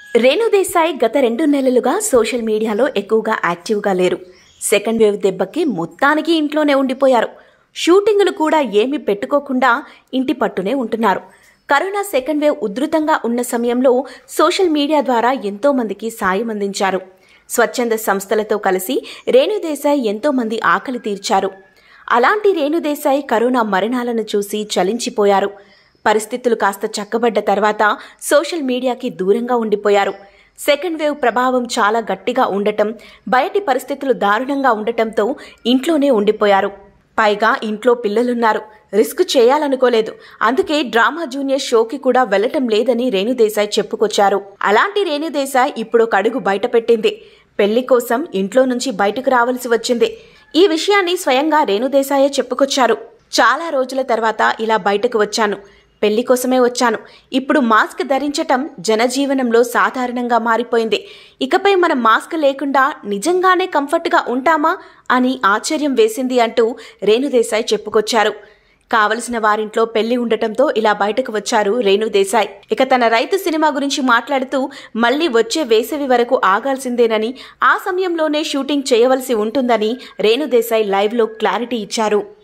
రేణు దేశాయ్ గత 2 నెలలుగా సోషల్ మీడియాలో ఎక్కువగా యాక్టివ్గా లేరు. సెకండ్ వేవ్ దెబ్బకి మొత్తానికి ఇంట్లోనే ఉండిపోయారు. షూటింగులు కూడా ఏమీ పెట్టుకోకుండా ఇంటి పట్టునే ఉంటున్నారు. కరోనా సెకండ్ వేవ్ ఉధృతంగా ఉన్న సమయంలో సోషల్ మీడియా ద్వారా ఎంతో మందికి సాయం అందించారు. స్వచ్ఛంద సంస్థలతో కలిసి రేణు దేశాయ్ ఎంతో మంది ఆకలి తీర్చారు. అలాంటి రేణు దేశాయ్ కరోనా మరణాలను చూసి చలించిపోయారు. పరిస్థితులు కాస్త చక్కబడ్డ తర్వాత సోషల్ మీడియాకి దూరంగా ఉండిపోయారు. సెకండ్ వేవ్ ప్రభావం చాలా గట్టిగా ఉండటం, బయటి పరిస్థితులు దారుణంగా ఉండటంతో ఇంట్లోనే ఉండిపోయారు. పైగా ఇంట్లో పిల్లలున్నారు. రిస్క్ చేయాలనుకోలేదు. అందుకే డ్రామా జూనియర్ షోకి కూడా వెళ్లటం లేదని రేణు దేశాయ్ చెప్పుకొచ్చారు. అలాంటి రేణు దేశాయ్ ఇప్పుడు ఒక అడుగు బయటపెట్టింది. పెళ్లి కోసం ఇంట్లో నుంచి బయటకు రావాల్సి వచ్చింది. ఈ విషయాన్ని స్వయంగా రేణు దేశాయే చెప్పుకొచ్చారు. చాలా రోజుల తర్వాత ఇలా బయటకు వచ్చాను. పెళ్లి కోసమే వచ్చాను. ఇప్పుడు మాస్క్ ధరించటం జనజీవనంలో సాధారణంగా మారిపోయింది. ఇకపై మనం మాస్క్ లేకుండా నిజంగానే కంఫర్ట్గా ఉంటామా అని ఆశ్చర్యం వేసింది అంటూ రేణు దేశాయ్ చెప్పుకొచ్చారు. కావలసిన వారింట్లో పెళ్లి ఉండటంతో ఇలా బయటకు వచ్చారు రేణు దేశాయ్. ఇక తన రైతు సినిమా గురించి మాట్లాడుతూ మళ్లీ వచ్చే వేసవి వరకు ఆగాల్సిందేనని, ఆ సమయంలోనే షూటింగ్ చేయవలసి ఉంటుందని రేణు దేశాయ్ లైవ్లో క్లారిటీ ఇచ్చారు.